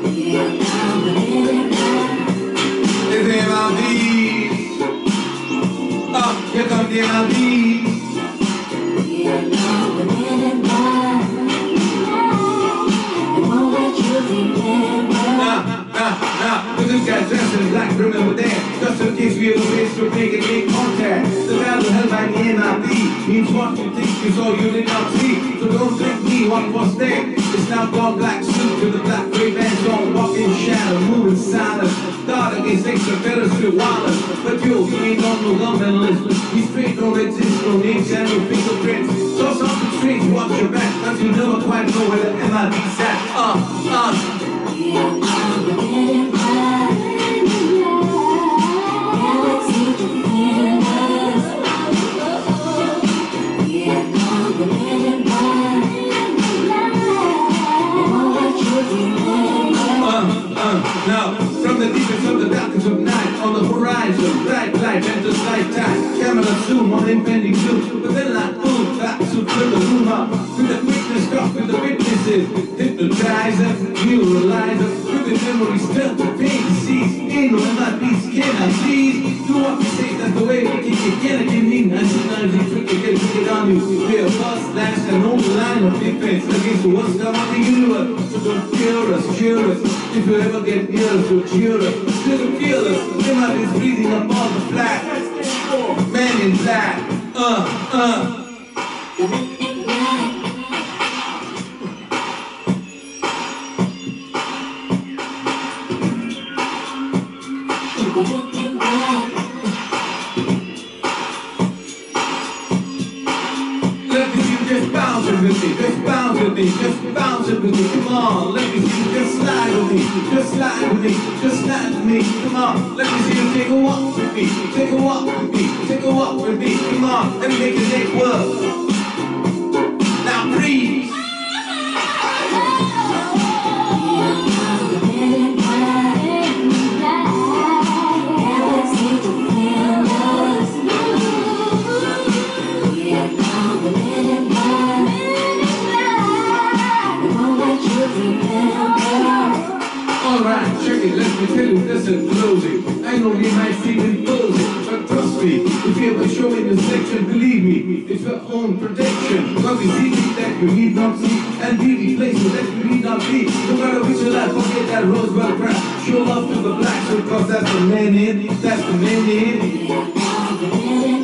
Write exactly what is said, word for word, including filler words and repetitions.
It's M L B. Oh, here comes the M L B. Nah, nah, nah, but this guy dressed in black, remember that. Just in case we have a ways to make and make contact. The battle held by the M L B means what you think you saw you did not see. So don't think me, what was there? It's now gone black suit with the black gray bands on, walking shadow, moving silent. Guard against extra fellas with wallets. But yo, you ain't on no government list. We straight don't exist, no names and no fingerprints. So something strange, watch your back, cause you never quite know where the M L B's at. Uh, uh. Now, from the deepest of the darkest of night, on the horizon, bright light enters light time. Camera zoom on impending doom, but then like boom, back to fill the room up. With the quickness, talk with the witnesses, hypnotizer, neuralizer, with the memory still to pain disease. Ain't no M L B's can I please? Do what we say, that's the way we kick it. Can I get me? I see none of these trick get wicked on you. We're first, last, and only line of defense against the worst of the universe. So don't cure us, cure us. If you ever get near us, you'll cheer us. Little kill us. M L B's breathing up all the flat. Man in black. Uh, uh. Let me see you just bounce it with me, just bounce with me, just bounce it with me, come on. Let me see you just slide with me, just slide with me, just slide with me, come on. Let me see you take a walk with me, take a walk with me, take a walk with me, come on. Let me make your neck work. Now breathe. Alright, check it, let me tell you this in closing. I know you might feel imposing, but trust me, if you ever show in this section, believe me, it's your own protection. Because we see things that you need not see, and beauty places that you need not be. No matter which you like, forget that rosebud crap. Show love to the blacks, because that's the man in, that's the man in.